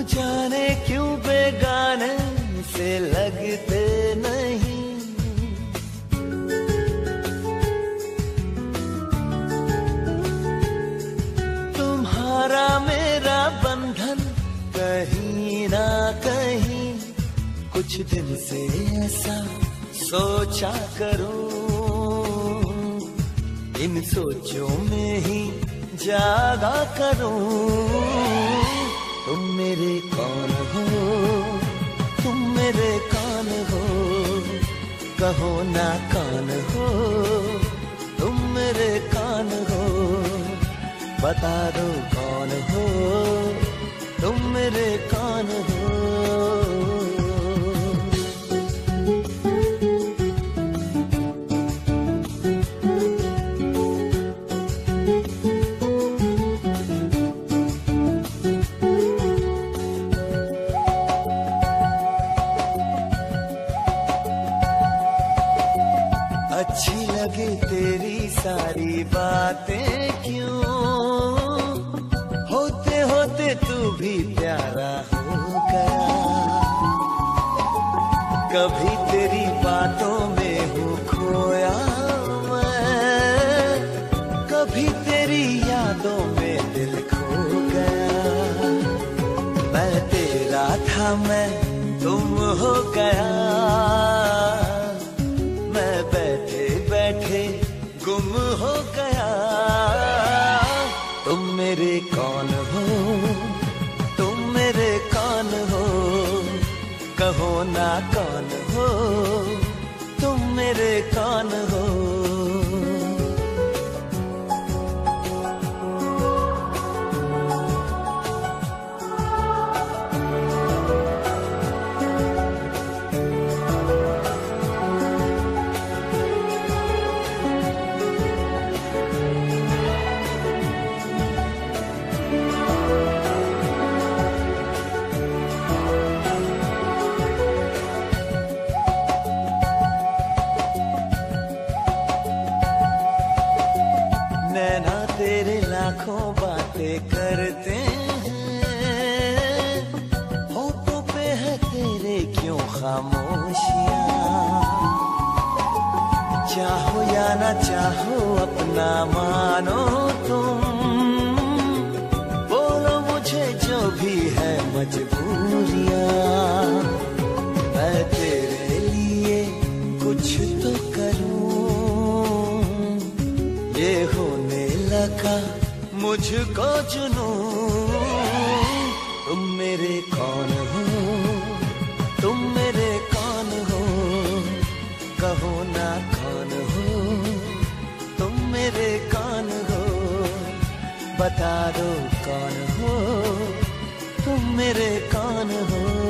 जाने क्यों बेगाने से लगते नहीं। तुम्हारा मेरा बंधन कहीं ना कहीं कुछ दिन से ऐसा सोचा करूं, इन सोचों में ही जागा करूं। तुम मेरे कौन हो, तुम मेरे कौन हो, कहो ना कौन हो, तुम मेरे कौन हो, बता दो कौन हो, तुम मेरे कौन हो। अच्छी लगे तेरी सारी बातें क्यों, होते होते तू भी प्यारा हो गया। कभी तेरी बातों में हूँ खोया मैं, कभी तेरी यादों में दिल खो गया। मैं तेरा था मैं तुम हो गया, मैं बैठे बैठे गुम हो गया। तुम मेरे कौन हो, तुम मेरे कौन हो, कहो ना कौन हो, तुम मेरे कौन हो। नैना तेरे लाखों बातें करते हैं, होठों पे है तेरे क्यों खामोशियां। चाहो या ना चाहो अपना मानो तुम, बोलो मुझे जो भी है मजबूरियां। मैं तेरे लिए कुछ तो करूं, ये होने लगा मुझको जुनून। तुम मेरे कौन हो, तुम मेरे कौन हो, कहो ना कौन हो, तुम मेरे कौन हो, बता दो कौन हो, तुम मेरे कौन हो।